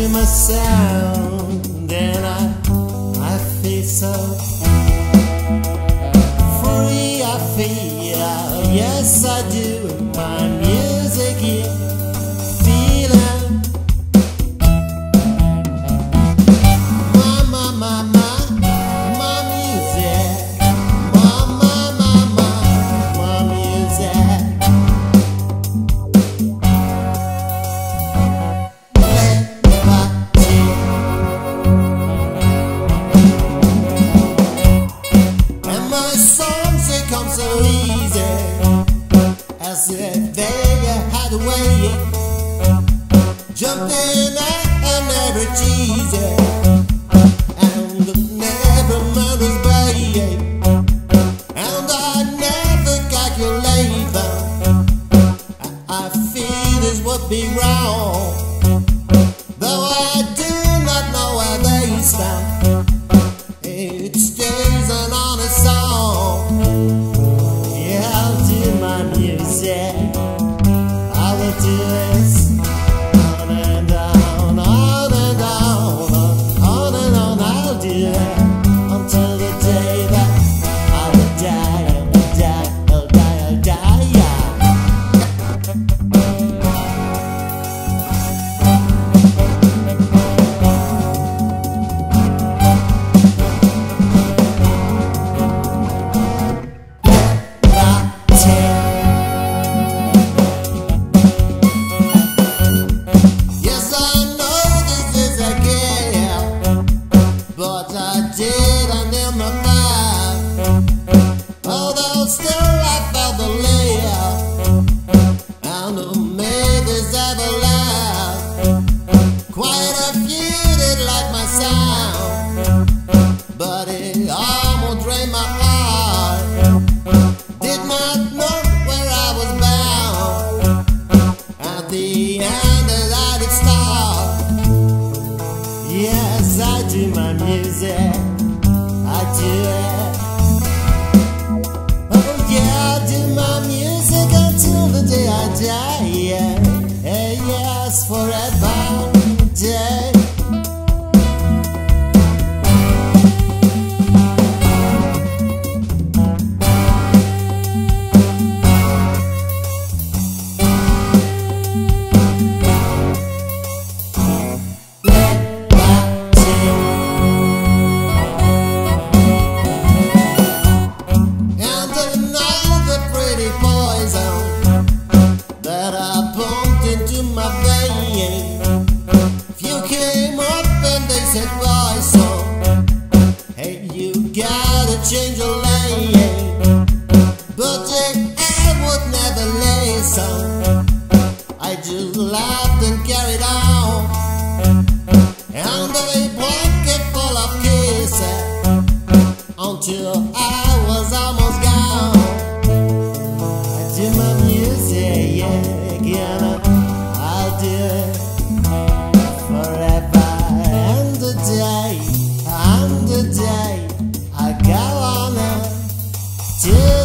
hear my sound, and I feel so free. I feel, yes I do, my music is feeling. My music, my music. And my songs, they come so easy, as if they had a way, jumping out and never cheesy, and never murders baby, and I never calculate them. I feel this would be wrong, though I do not know where they stand. It stays an honest song. Yeah, I'll do my music. I will do this on and on, on and on, on and on. I'll do it until the day that I will die, I will die, I'll die, I'll die, yeah. Yes, I know this is a game, but I did under my mind. Although still I felt the layout, and who made this ever last. Quite a few did like my sound, but it almost drained my heart. Did not know where I was bound. At the end I did start. Yes, I do my music, I do it. Oh yeah, I do my music until the day I die, yeah. Hey, yes, forever day. That I pumped into my vein. Few came up and they said, why so? Hey, you gotta change your lane. But I would never listen. I just laughed and carried on. And a pocket full of kisses, until I was almost gone. I do my music, yeah, again, I'll do it forever and the day I go on till